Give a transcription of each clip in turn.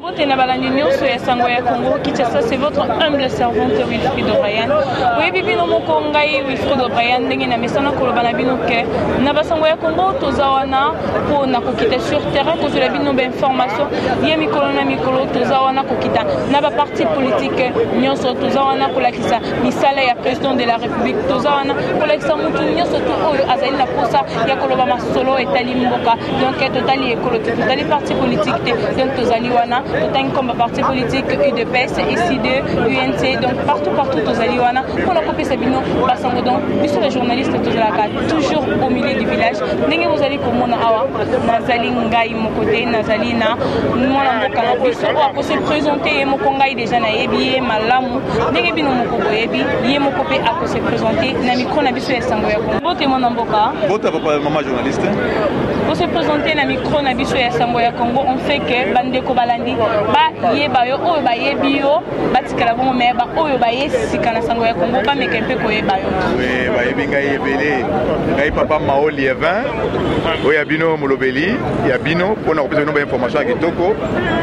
C'est votre humble servante Wilfried O'Brien. Oui, bibino mokongai Wilfried O'Brien ndenge na mesana kolobana bino ke na basango ya Congo tozawana po na kokita sur terrain ko zela bino ba information ye mikolo na mikolo tozawana kokita na ba parti politique nyonso tozawana kolakisa misala ya président de la République tozawana kolakisa mutu nyonso to oyo azali la posa ya koloba masolo etali mboka donc totali ekolo totali parti politique te donc tozali wana totali comme parti politique UDPS ICD UNC donc partout tozali wana pour la copie Sabino basango donc biso les journalistes tozalaka toujours au milieu du village ndenge vous allez komona awa nazali ngai mokote nazali na mwana mboka na biso ko se présenter ye mokongai déjà na yebi malamu ndenge bino mokoko yebi ye mokope ako se présenter na micro na biso ya sango ya Congo bote mwana mboka bota papa maman journaliste pour se présenter na micro na biso ya sango ya Congo on fait que bandeko balandi ba yeba yo oyo ba yebi yo batikala bongo me ba oyo ba yesika na sango ya Congo ba meke mpe ko yeba yo oui ba yebi ngai yebele ngai papa Mao Lievin oyo ya bino molobeli ya bino pona kopesa bino ba information ya kitoko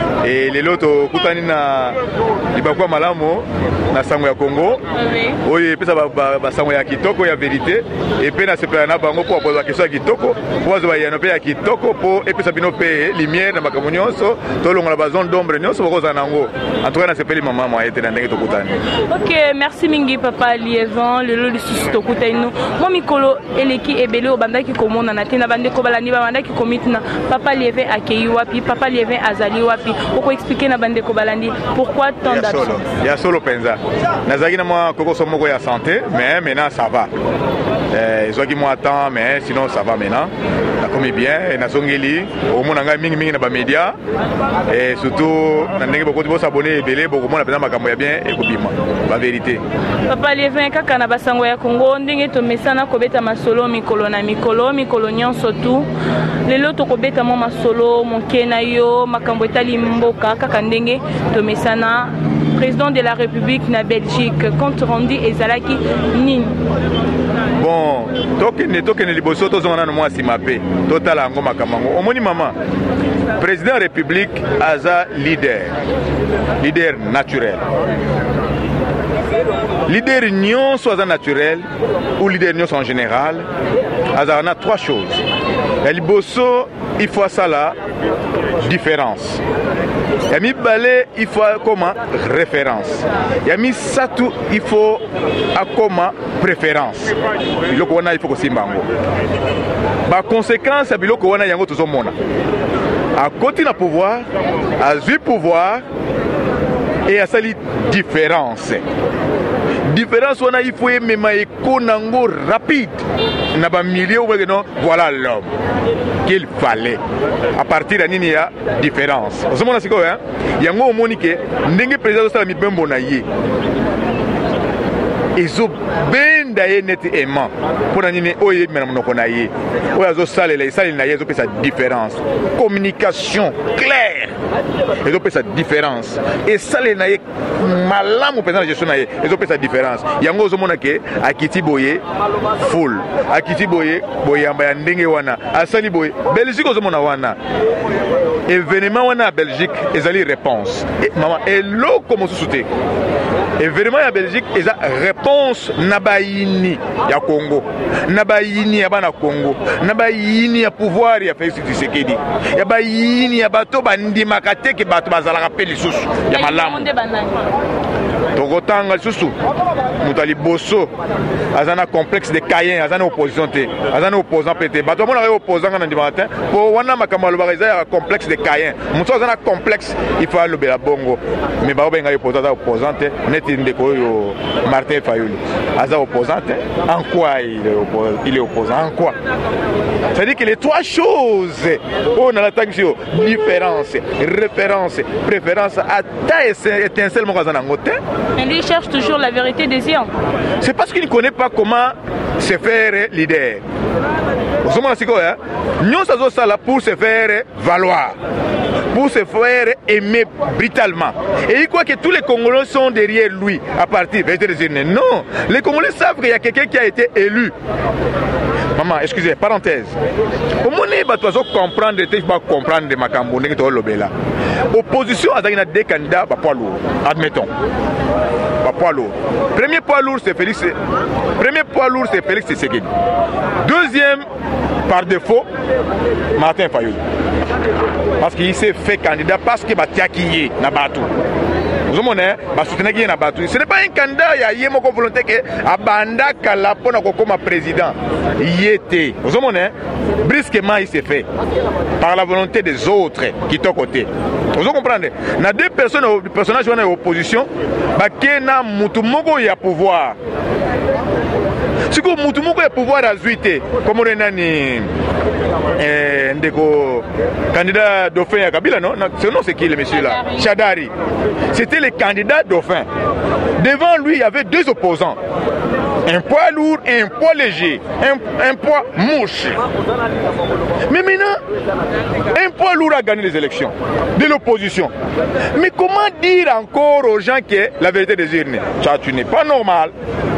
et lelo to kutani na libakwa malamu na sango ya Congo oyo pesa ba sango ya kitoko ya vérité et pe na sepela na bango po poser question ya kitoko po zo ba yano pe ya kitoko po epesa bino pe lumière na makambo nyonso to longola ba zone d'ombre nyonso bokoza nango en tout cas na sepeli mama mo ayete na ndenge to kutani. OK, merci mingi papa Lievin lelo lisusu to kutani no mo mikolo eleki ebele obandaki komona na tena bande ko balani ba bandaki komitina papa Lievin akei wapi papa Lievin azali wapi oko expliquer na bande ko balandi pourquoi tant d'action ya solo penza nazaki na moi koko somoko ya santé mais maintenant ça va ils ont qui moi attend mais sinon ça va maintenant ça commis bien et na songeli au monde nga mingi na ba média et surtout na ndenge beaucoup de s'abonner ebele beaucoup monde na makambo ya bien et kobima la vérité papa Lievin kaka na basango ya Congo ndenge to mesana kobeta masolo mikolo na mikolo nyonso tu lelo to kobeta mo masolo mokena yo makambo etali mboka kaka ndenge to mesana président de la République na Belgique compte rendu ezalaki nini bon tokene liboso tozongana na moi simape totala ngo makamango omoni mama président de la République aza leader naturel leader nyonso aza naturel ou leader nyonso en général aza na trois choses ya liboso il faut ça la différence ya mibale il faut comment référence ya misatu il faut akoma préférence biloko wana il faut kosimbango ba conséquence ya biloko wana yango tozomona akoti na pouvoir azui pouvoir et asali différence wana il faut mema ekonango rapide na ba milieu non voilà l'homme qu'il fallait à partir de nini ya différence ozomona siko hein yango omoni ke ndenge président sala mibembo na ye ezo benda ye neti aimant pour nini oye mena monoko na ye oya zo salela isali na ye zo pesa différence communication claire ezo pesa différence et sale na ye malamu pesa na gestion na ye ezo pesa différence yango ozomona ke akiti boye full akiti boye boyamba ya ndenge wana asali boye Belgique ozomona wana événement wana à Belgique ezali réponse et maman eloko mosusu te événement ya Belgique eza réponse na bayini ya Congo na bayini ya bana Congo na bayini ya pouvoir ya Félix Tshisekedi ya bayini ya bato bandimaka te ke bato bazalaka pe lisusu ya malamu tokotanga lisusu moto aliboso aza na complexe de Caïn aza na opposition te aza na opposant pe te bato bamonaka ye opposant nga na ndima te po wana makambo alobaka eza ya complexe de Caïn moto aza na complexe il faut alobela bongo mais baobenga ye opposant aza opposant te neti ndeko oyo Martin Fayulu aza opposant te en quoi il est opposant en quoi c'est-à-dire que les trois choses on a l'attaque sur différence référence préférence ata étincelle moko aza nango te. Mais lui cherche toujours la vérité des yeux. C'est parce qu'il ne connaît pas comment se faire leader. Nous sommes là pour se faire valoir, pour se faire aimer brutalement. Et il croit que tous les Congolais sont derrière lui à partir de non, les Congolais savent qu'il y a quelqu'un qui a été élu Maman, excusez, parenthèse. Au moment où tu vas comprendre, tu vas comprendre ma cambone que tu as là. Opposition à deux candidats, poids lourd. Admettons. Poids lourd. Premier poids lourd, c'est Félix. Premier poids lourd, c'est Félix Tshisekedi. Deuxième, par défaut, Martin Fayulu. Parce qu'il s'est fait candidat parce qu'il va tiaquiller na Batou. Vous comprenez? Ce n'est pas un candidat, il y a une volonté que Abanda Kalapona comme président. Il était. Vous comprenez? Brusquement, il s'est fait. Par la volonté des autres qui sont à côté. Vous comprenez? Il y a deux personnages qui sont en opposition. Il y a Moutoumoko qui a pouvoir. Si vous Moutoumoko a pouvoir à Zuité, comme on a un candidat dauphin à Kabila, non? Ce nom c'est qui le monsieur là? Chadari. C'était le candidat dauphin. Devant lui, il y avait deux opposants. Un poids lourd et un poids léger. Un poids mouche. Mais maintenant, un poids lourd a gagné les élections de l'opposition. Mais comment dire encore aux gens que la vérité des urnes? Ça, tu n'es pas normal.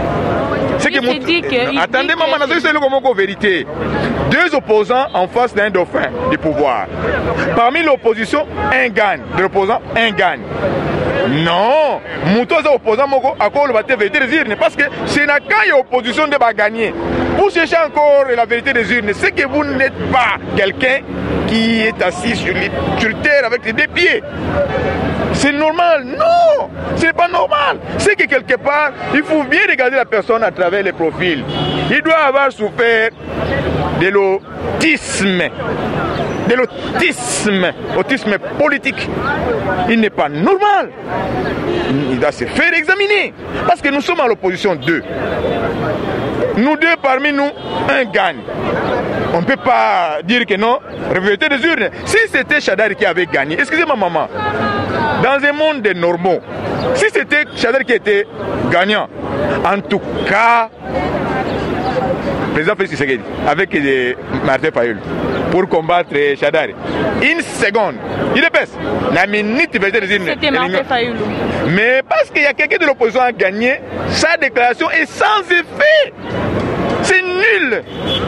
Attendez, maman, c'est le vérité. Deux opposants en face d'un dauphin du pouvoir. Parmi l'opposition, un gagne. De l'opposant, un gagne. Non, Moutoza opposant à quoi la vérité des urnes. Parce que c'est quand il y a opposition de gagner. Pour chercher encore la vérité des urnes, c'est que vous n'êtes pas quelqu'un qui est assis sur terre avec les deux pieds. C'est normal? Non, ce n'est pas normal. C'est que quelque part, il faut bien regarder la personne à travers les profils. Il doit avoir souffert de l'autisme. De l'autisme politique. Il n'est pas normal. Il doit se faire examiner. Parce que nous sommes à l'opposition deux. Nous deux parmi nous, un gagne. On ne peut pas dire que non, vérité des urnes. Si c'était Chadari qui avait gagné, excusez-moi maman, dans un monde de normaux, si c'était Chadari qui était gagnant, en tout cas, le président Félix Tshisekedi, avec Martin Fayulu, pour combattre Chadari, une seconde, il épaisse, la minute vérité des urnes. C'était Martin Fayulu. Mais parce qu'il y a quelqu'un de l'opposition à gagner, sa déclaration est sans effet. C'est nul.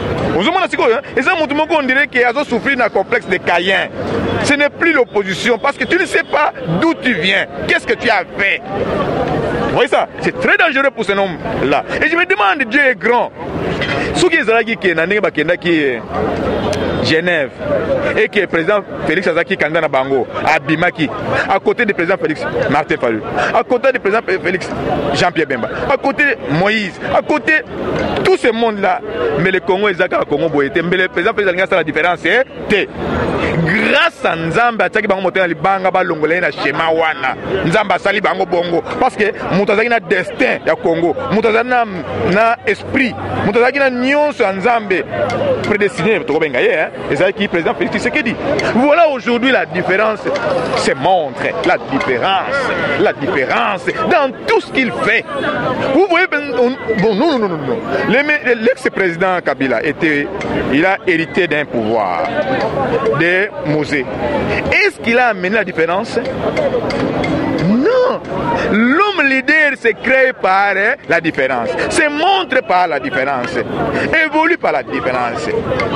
Et ça, on dirait qu'il a souffert d'un complexe de Caïn. Ce n'est plus l'opposition parce que tu ne sais pas d'où tu viens. Qu'est-ce que tu as fait? Vous voyez ça? C'est très dangereux pour ce homme-là. Et je me demande, Dieu est grand. Ce qui est Genève et que le président Félix Azaki candidat à Bango, à Bimaki, à côté du président Félix Martin Fayulu, à côté du président Félix Jean-Pierre Bemba, à côté de Moïse, à côté de tout ce monde-là. Mais le Congo est Zaka Congo Boyete, mais le président Félix Azaki, la différence c'est grâce à Nzamba, Tchaki Bango Moté, les Banga Balongolé, na Shema Wana, Nzamba Sali Bango Bongo, parce que Moutazaki na destin ya Congo, Moutazaki na esprit, Moutazaki na nion sur Nzambe prédestiné, hein. Et c'est qui président Félix Tshisekedi. Voilà aujourd'hui la différence se montre. La différence dans tout ce qu'il fait. Vous voyez, bon, non. L'ex-président Kabila il a hérité d'un pouvoir, de Mosée. Est-ce qu'il a amené la différence? Non. L'homme leader se crée par la différence, se montre par la différence, évolue par la différence.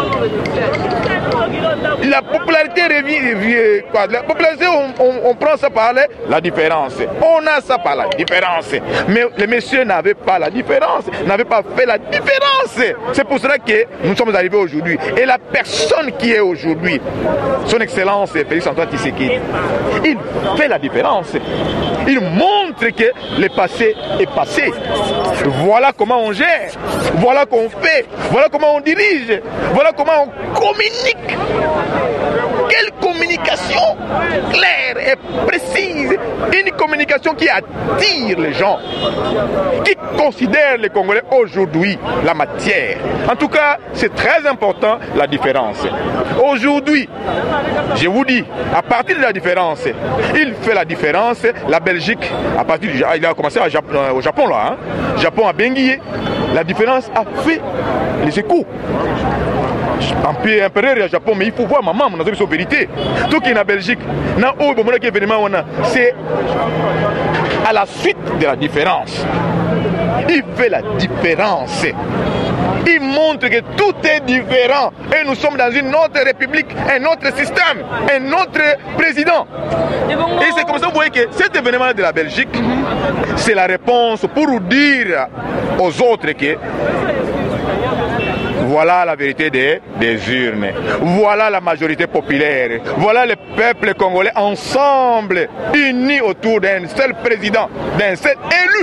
La popularité revient. La popularité, on prend ça par la différence. On a ça par la différence. Mais les messieurs n'avaient pas la différence, n'avaient pas fait la différence. C'est pour cela que nous sommes arrivés aujourd'hui. Et la personne qui est aujourd'hui, son Excellence Félix Antoine Tshisekedi, il fait la différence. Il montre que le passé est passé. Voilà comment on gère. Voilà qu'on fait. Voilà comment on dirige. Voilà comment on communique. Quelle communication claire et précise. Une communication qui attire les gens, qui considère les Congolais aujourd'hui la matière. En tout cas, c'est très important la différence. Aujourd'hui, je vous dis, à partir de la différence, il fait la différence. La Belgique, à partir du, il a commencé au Japon là, hein? Japon a Benguié. La différence a fait les échos. Empereur au Japon, mais il faut voir maman, on a dit vérité. Tout qui est en Belgique, c'est à la suite de la différence. Il fait la différence. Il montre que tout est différent. Et nous sommes dans une autre république, un autre système, un autre président. Et c'est comme ça que vous voyez que cet événement de la Belgique, c'est la réponse pour dire aux autres que voilà la vérité des urnes. Voilà la majorité populaire. Voilà le peuple congolais ensemble, unis autour d'un seul président, d'un seul élu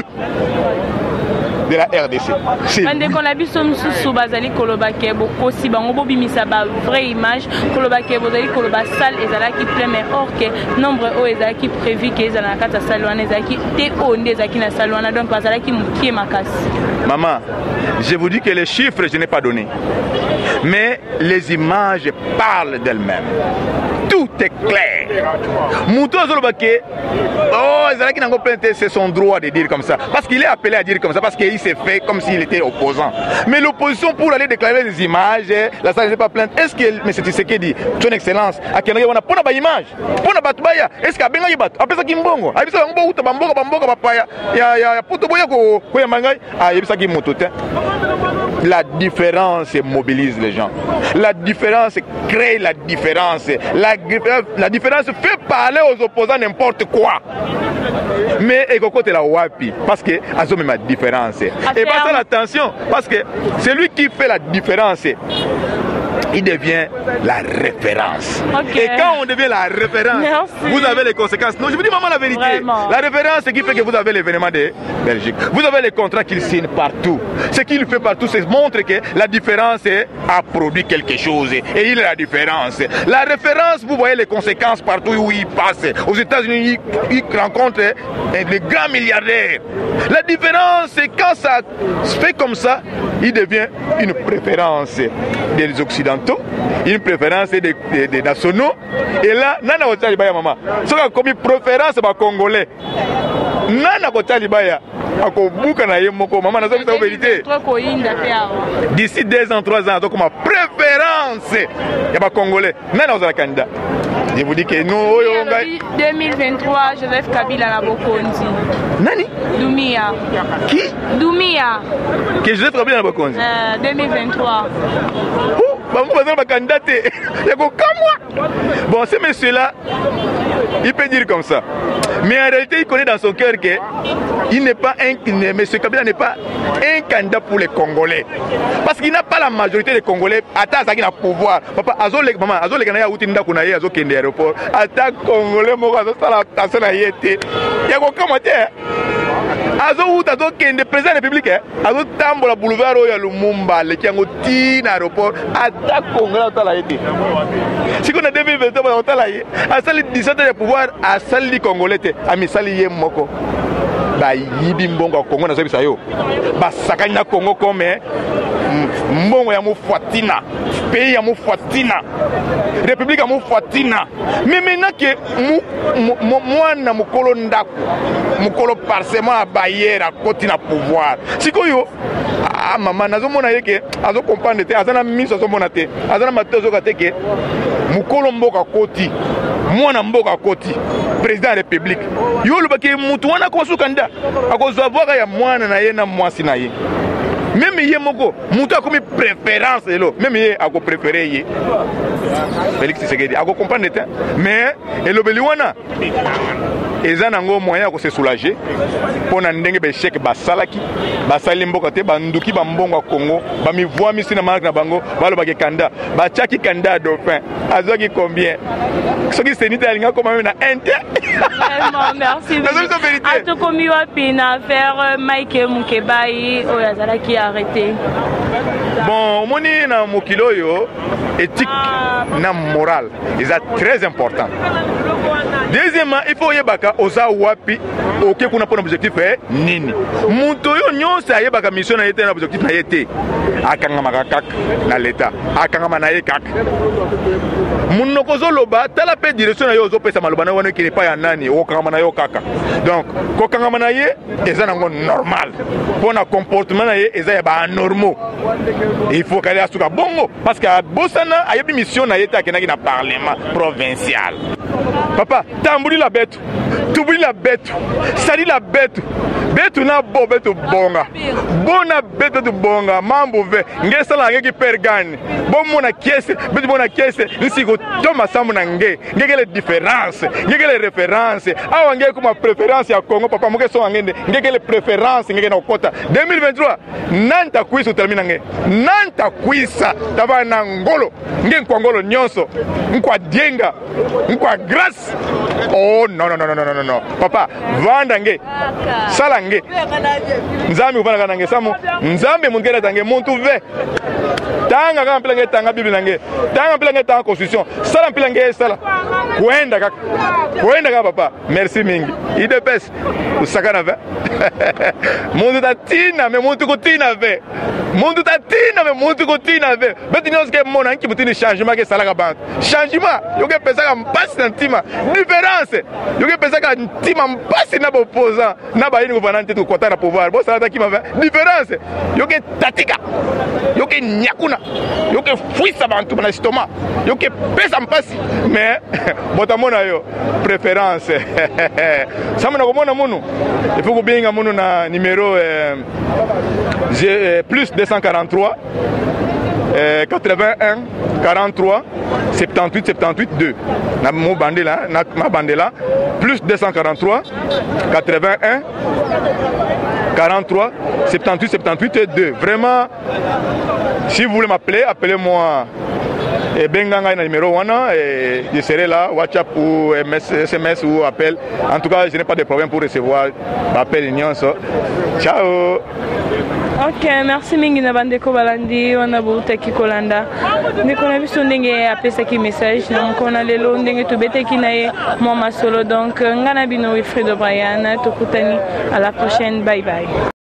de la RDC. Ande qu'on a vu sous bazali kolobake boko si bango bobimisa ba vraie image kolobake bozali koloba salle ezalaki plein mais or que nombre o ezalaki prévu que ezala kata salle wana ezalaki te onde ezalaki na salle wana donc bazalaki mukie makasi. Maman, je vous dis que les chiffres je n'ai pas donné. Mais les images parlent d'elles-mêmes. Tout est clair. Mouto Zolobake, oh, c'est son droit de dire comme ça. Parce qu'il est appelé à dire comme ça, parce qu'il s'est fait comme s'il était opposant. Mais l'opposition, pour aller déclarer des images, la salle n'est pas plainte. Est-ce que, mais c'est ce qu'il dit, son excellence, à quel moment on a pour la image, pour la batubaya, est-ce qu'il y a bien bat, après ça qui mbongo, après ça on boit bamboga papaya, il y a puto boya ko mangai, ah il y a ça qui motote. La différence mobilise les gens. La différence crée la différence. La différence fait parler aux opposants n'importe quoi. Mais écoute la wapi parce que azo même la différence. Et pas ça l'attention parce que celui qui fait la différence, il devient la référence. Okay. Et quand on devient la référence, merci. Vous avez les conséquences. Non, je vous dis maman la vérité. Vraiment. La référence, c'est qui fait que vous avez l'événement de Belgique. Vous avez les contrats qu'il signe partout. Ce qu'il fait partout, c'est montre que la différence a produit quelque chose. Et il est la différence. La référence, vous voyez les conséquences partout où il passe. Aux États-Unis, il rencontre des grands milliardaires. La différence, c'est quand ça se fait comme ça, il devient une préférence des Occidentaux, une préférence des nationaux. Et là, nana kotali baya maman. Ce qui a commis préférence ba Congolais. Nana kotali baya. Akobuka na yemoko maman na zobi sa vérité. D'ici 2 ans, 3 ans, donc ma préférence ya ba Congolais. Nana ozala candidat. Je vous dis que nous 2023, Joseph Kabila la Bokonzi. Nani? Dumia. Qui? Dumia. Que Joseph Kabila la Bokonzi. 2023. Bon, ce monsieur-là, il peut dire comme ça. Mais en réalité, il connaît dans son cœur que il n'est pas monsieur Kabila n'est pas un candidat pour les Congolais. Parce qu'il n'a pas la majorité des Congolais. Attends, ça qui n'a pouvoir. Papa, maman, les Canadiens ont une dakunaye, azo kende aéroport. Attends, Congolais, moi, ça la personne a été. Il y a aucun commentaire. Azo kende président de la République. Azo tambola boulevard ya Lumumba, le kiango tina aéroport. Attends, Congolais, ça l'a été. Si on a 2023, on a eu. À ça, les 17 ans de pouvoir, à ça, les Congolais, à Misali Yemoko. Bah, Yibimbongo, Congo, na Zobisayo. Bah, Sakana Congo, comme Mbongo ya Moufatina. Pays ya Moufatina. République ya Moufatina. Mais maintenant que moi, na Mukolo Ndaku, Mukolo Parsement à Bayer, à côté na pouvoir. Si koyo, ah, maman, nazo mona yeke, azo comprendre te, azana miso azo mona te, azana matozo kate ke, Mukolo Mboka Koti. Mwana Mboka Koti, président de la République. Yo le baki mutu wana ko su kanda. Akozwa voka ya mwana na ye na mwasi na ye. Même ye moko, mutu a comme préférence elo. Même ye a ko préféré ye. Félix Tshisekedi a ko comprendre te. Mais elobeli wana eza nango moyen ko se soulager pona ndenge be chèque basalaki basali mboka te banduki bambongo Congo ba mi voix mi sina marque na bango balo ba ke kanda ba chaki kanda dauphin azoki combien ce qui c'est nita linga comme na ente. Vraiment merci. A to komi wapi na faire Mike Mukebai o yazala ki arrêté. Bon, moni na mokilo yo éthique na morale, c'est très important. Deuxièmement, il faut yebaka oza wapi oke kuna pona objectif nini. Muntu yo nyonsa yebaka mission na yete na objectif na yete. Akangama kaka na l'état, akangama na ye kaka. Munoko zoloba tala pe direction na yo zo pesa maloba na wana ki ne pa ya nani okangama na yo kaka. Donc, ko kangama na ye eza nango normal. Pona comportement na ye eza ya ba normaux. Il faut qu'elle asuka bongo parce que bosana ayebi mission na yete akenaki na parlement provincial. Papa, tambouri la bête. tubuli la betu sali la betu betu na bo betu bonga bona betu bonga mambo ve ngesala ngeki pergane bon mona kiese betu mona kiese nsiko toma samu na ngekele différence ngekele référence awa ngeke kuma préférence ya Congo papa moke so ngende ngekele préférence ngeke na kota 2023 nanta kuisa termina nge nanta kuisa taba na ngolo ngeke kwa ngolo nyonso nkwa dienga nkwa grâce. Oh non non non non non non papa vanda nge sala nge nzambe ubana kana nge samu nzambe mungera tange muntu ve tanga kama mpila nge tanga biblia nge tanga mpila nge tanga constitution sala mpila nge sala kuenda kaka papa merci mingi idepes usakana ve muntu tatina me muntu kutina ve muntu tatina me muntu kutina ve beti noske mona nki mutini changement ke sala ka bantu changement yoke pesa ka mpasi na ntima différence yoke pesa ka ntima mpasi na opposant na ba yini kuvana ntetu kota na pouvoir bo sala takima ve différence yoke tatika yoke nyakuna yoke fuisa bantu na stoma yoke pesa mpasi mais botamona yo préférence samuna komona munu il faut kubinga munu na numéro plus 243 81 43 78 78 2 na mo bandela na ma bandela plus 243 81 43 78 78 2. Vraiment, si vous voulez m'appeler, appelez-moi et Benganga numéro 1 et je serai là, WhatsApp ou SMS ou appel. En tout cas, je n'ai pas de problème pour recevoir l'appel. Ciao. Ok, merci mingi na bandeko balandi wana butaki kolanda ndeko na biso ndenge apesaki message na mkona lelo ndenge tobeteki na ye mwa masolo donc ngana bino Wilfried O'Brien tokutani à la prochaine, bye bye.